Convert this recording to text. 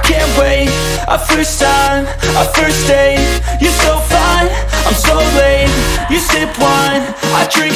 can't wait. Our first time, our first date. You're so fine, I'm so late. You sip wine, I drink